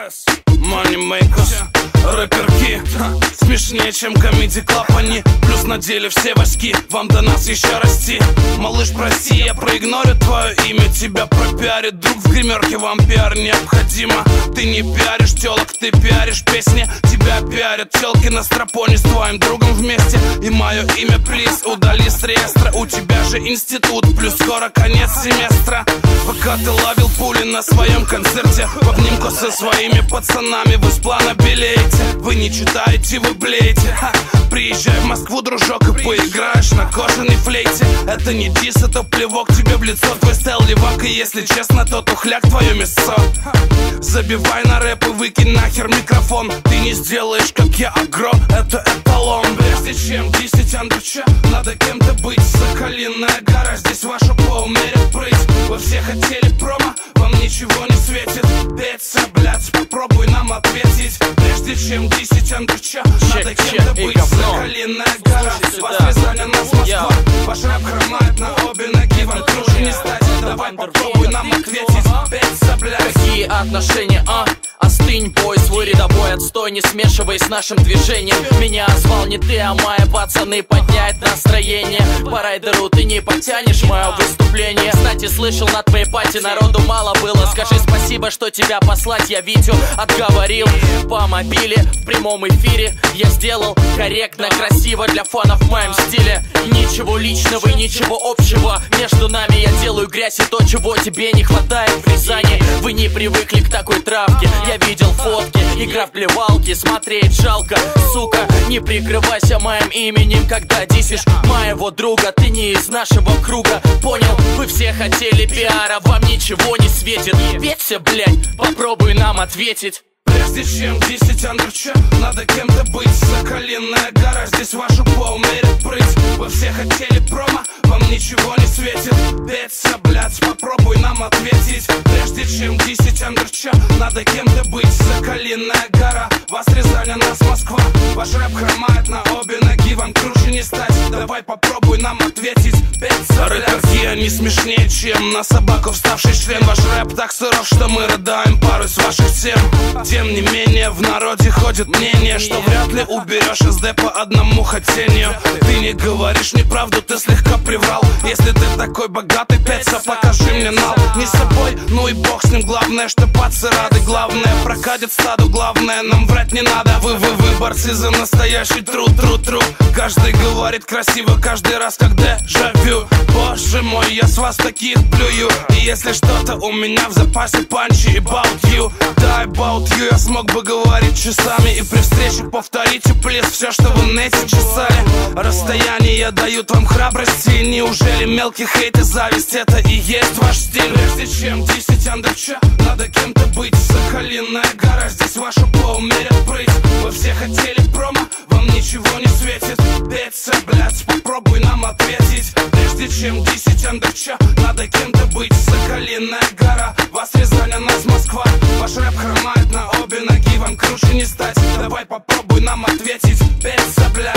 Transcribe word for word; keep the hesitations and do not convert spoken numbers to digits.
Moneymakers, рэперки, смешнее, чем Comedy Club они. Плюс на деле все васьки, вам до нас еще расти. Малыш, прости, я проигнорю твое имя. Тебя пропиарит друг в гримерке, вам пиар необходимо. Ты не пиаришь телок, ты пиаришь песни. Тебя пиарят телки на стропоне с твоим другом вместе. И мое имя, плиз, удали с реестра. У тебя же институт, плюс скоро конец семестра. Пока ты ловил пули на своем концерте, в обнимку со своими пацанами вы с плана белеете. Вы не читаете, вы блеете. Ха. Приезжай в Москву, дружок, и поиграешь на кожаной флейте. Это не дис, это плевок тебе в лицо. Твой стайл левак, и если честно, то тухляк твое мясо. Забивай на рэп и выкинь нахер микрофон. Ты не сделаешь, как я, агро, это эталон. Прежде чем десять андерча, надо кем-то быть. Соколиная гора, здесь вашу поумерит прыть. Вы все хотели промо, вам ничего не светит. Петься, блядь, попробуй нам ответить. Прежде чем десять андерча, надо кем-то быть. Соколиная гора, вас Рязань, а нас Москва. Ваш рэп хромает на обе ноги, вам круче не стать. Давай попробуй нам ответить. Петься, блядь. Какие отношения, а? Остынь, бой, свой рядовой отстой, не смешивай с нашим движением. Меня звал не ты, а мои пацаны, поднять настроение. По райдеру ты не потянешь мое выступление. Кстати, слышал, на твоей пати народу мало было. Скажи спасибо, что тебя послать я Витю отговорил. По мобиле, в прямом эфире я сделал корректно, красиво для фанов в моем стиле. Ничего личного и ничего общего. Между нами я делаю грязь и то, чего тебе не хватает в Рязани. Вы не привыкли к такой травке. Я видел фотки, игра в плевалки, смотреть жалко. Сука, не прикрывайся моим именем, когда дисишь моего друга. Ты не из нашего круга, понял? Вы все хотели пиара, вам ничего не светит. Веться, блядь, попробуй нам ответить. Прежде чем десять андерча, надо кем-то быть. Соколиная гора, здесь вашу поумерит прыть. Вы все хотели промо, вам ничего не светит. Петься, блядь, попробуй нам ответить. Прежде чем десять андерча, надо кем-то быть. Соколиная гора, вас Рязань, а нас Москва. Ваш рэп хромает на обе ноги, вам круче не стать. Давай попробуй нам ответить. Петься, рэперки, они смешнее, чем на собаку вставший член. Ваш рэп так суров, что мы рыдаем пару с ваших тем. Тем не менее, в народе ходит мнение, что вряд ли уберешь СД по одному хотению. Ты не говоришь неправду, ты слегка приврал. Если ты такой богатый, петься, покажи мне нал. Не с собой, ну и бог с ним. Главное, что пацы рады. Главное, прокатит стаду. Главное, нам врать не надо. Вы, вы, вы, борцы за настоящий труд, труд, труд. Каждый говорит красиво, каждый раз, как дежавю. Боже мой, я с вас таких плюю. И если что-то у меня в запасе, панчи about you. Да, about you. Я смог бы говорить часами и при встрече повторите, плиз, все, что вы на эти часали. Расстояние дают вам храбрости. Неужели мелкий хейт и зависть это и есть ваш стиль? Прежде чем десять андерча, надо кем-то быть. Соколиная гора, здесь вашу поумерят прыть. Вы все хотели промо, вам ничего не светит. Петься, блядь, попробуй нам ответить. Прежде чем десять андерча, надо кем-то быть. Соколиная гора, вас Рязань, а нас Москва. Ваш рэп хромает на обе ноги, вам круче не стать. Давай попробуй нам ответить. Петься, блядь.